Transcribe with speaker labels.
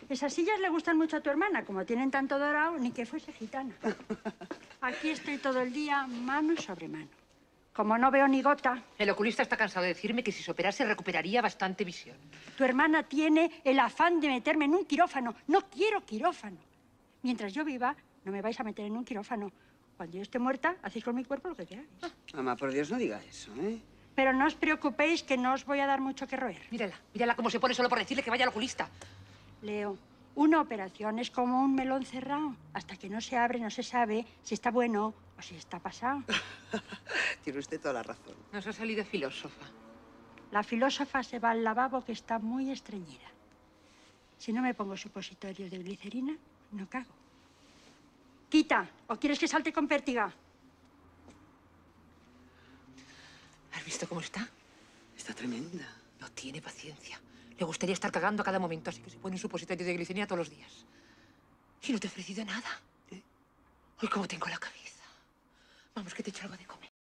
Speaker 1: Esas sillas le gustan mucho a tu hermana, como tienen tanto dorado, ni que fuese gitana. Aquí estoy todo el día, mano sobre mano. Como no veo ni gota.
Speaker 2: El oculista está cansado de decirme que si se operase recuperaría bastante visión.
Speaker 1: Tu hermana tiene el afán de meterme en un quirófano. No quiero quirófano. Mientras yo viva, no me vais a meter en un quirófano. Cuando yo esté muerta, hacéis con mi cuerpo lo que queráis.
Speaker 3: Mamá, por Dios, no diga eso, ¿eh?
Speaker 1: Pero no os preocupéis, que no os voy a dar mucho que roer.
Speaker 2: Mírala cómo se pone solo por decirle que vaya al oculista.
Speaker 1: Leo, una operación es como un melón cerrado. Hasta que no se abre, no se sabe si está bueno o si está pasado.
Speaker 3: Tiene usted toda la razón.
Speaker 2: Nos ha salido filósofa.
Speaker 1: La filósofa se va al lavabo, que está muy estreñida. Si no me pongo supositorio de glicerina, no cago. Quita, ¿o quieres que salte con pértiga?
Speaker 2: ¿Has visto cómo está?
Speaker 3: Está tremenda.
Speaker 2: No tiene paciencia. Le gustaría estar cagando a cada momento, así que se pone un supositorio de glicerina todos los días. Y no te he ofrecido nada. Hoy, cómo tengo la cabeza. Vamos, que te echo algo de comer.